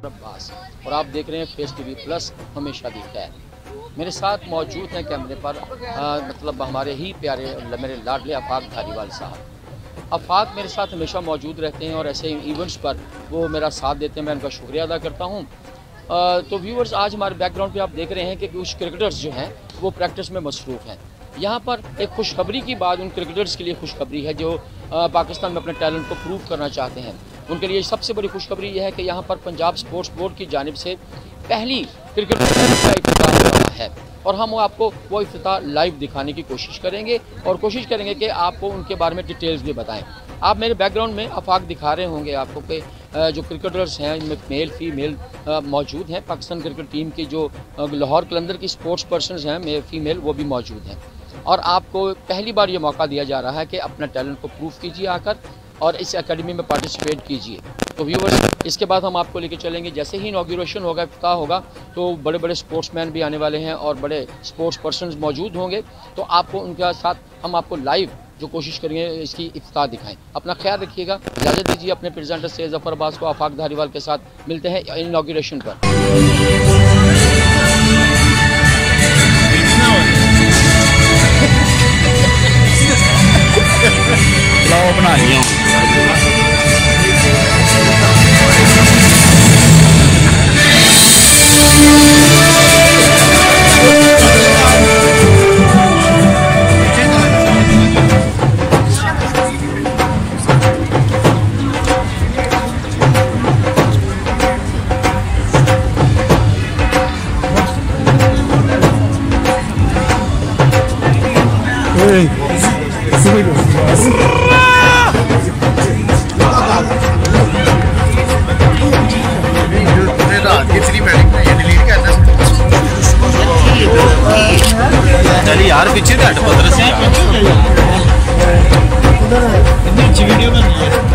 अब्बास और आप देख रहे हैं फेस टीवी प्लस हमेशा की खैर। मेरे साथ मौजूद हैं कैमरे पर मतलब हमारे ही प्यारे मेरे लाडले आफाक धारीवाल साहब। आफाक मेरे साथ हमेशा मौजूद रहते हैं और ऐसे इवेंट्स पर वो मेरा साथ देते हैं, मैं उनका शुक्रिया अदा करता हूँ। तो व्यूअर्स, आज हमारे बैकग्राउंड पे आप देख रहे हैं कि कुछ क्रिकेटर्स जो हैं वो प्रैक्टिस में मसरूफ़ हैं। यहाँ पर एक खुशखबरी की बात उन क्रिकेटर्स के लिए खुशखबरी है जो पाकिस्तान में अपने टैलेंट को प्रूव करना चाहते हैं। उनके लिए सबसे बड़ी खुशखबरी यह है कि यहाँ पर पंजाब स्पोर्ट्स बोर्ड की जानिब से पहली क्रिकेट टूर्नामेंट का इफ्तिताह हो रहा है और हम आपको वो इफ्तिताह लाइव दिखाने की कोशिश करेंगे और कोशिश करेंगे कि आपको उनके बारे में डिटेल्स भी बताएं। आप मेरे बैकग्राउंड में आफाक दिखा रहे होंगे आपको कि जो क्रिकेटर्स हैं इनमें मेल फीमेल मौजूद हैं। पाकिस्तान क्रिकेट टीम की जो लाहौर कलंदर की स्पोर्ट्स पर्सनस हैं मेल फीमेल वो भी मौजूद हैं और आपको पहली बार ये मौका दिया जा रहा है कि अपना टैलेंट को प्रूव कीजिए आकर और इस एकेडमी में पार्टिसिपेट कीजिए। तो व्यूअर्स, इसके बाद हम आपको लेके चलेंगे। जैसे ही इनॉग्रेशन होगा, इफ्तिताह होगा, तो बड़े बड़े स्पोर्ट्समैन भी आने वाले हैं और बड़े स्पोर्ट्स पर्सनस मौजूद होंगे। तो आपको उनके साथ हम आपको लाइव जो कोशिश करेंगे इसकी इफ्तिताह दिखाएं। अपना ख्याल रखिएगा। इजाज़त दीजिए अपने प्रेजेंटर सैयद ज़फ़र अब्बास को। आफाक धारीवाल के साथ मिलते हैं इनॉग्रेशन पर। बना लिया यार पीछे घट 15 से वीडियो बनी है।